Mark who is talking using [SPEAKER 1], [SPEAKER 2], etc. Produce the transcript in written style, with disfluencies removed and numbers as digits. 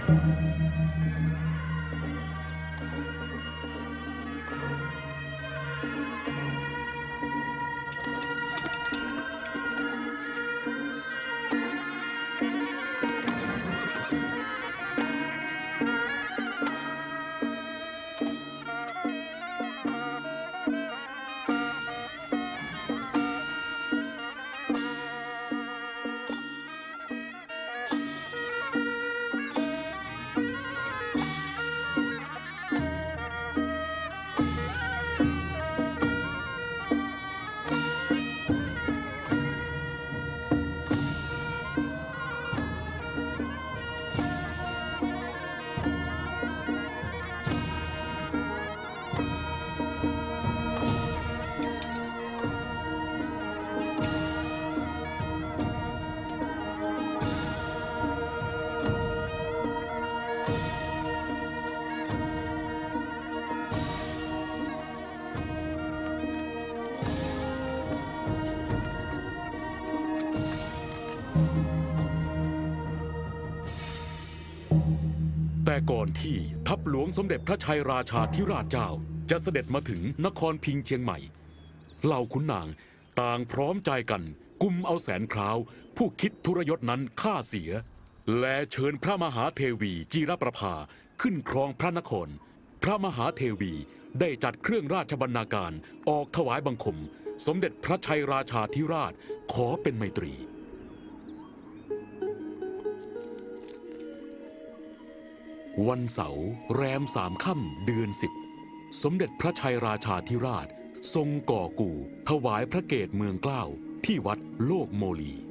[SPEAKER 1] แต่ก่อนที่ทัพหลวงสมเด็จพระชัยราชาธิราชเจ้าจะเสด็จมาถึงนครพิงค์เชียงใหม่เหล่าขุนนางต่างพร้อมใจกันกุมเอาแสนคราวผู้คิดทุรยศนั้นฆ่าเสียและเชิญพระมหาเทวีจีรประภาขึ้นครองพระนครพระมหาเทวีได้จัดเครื่องราชบรรณาการออกถวายบังคมสมเด็จพระชัยราชาธิราชขอเป็นไมตรีวันเสาร์แรม3 ค่ำเดือน 10สมเด็จพระชัยราชาธิราชทรงก่อกู่ถวายพระเกศเมืองเกล้าที่วัดโลกโมลี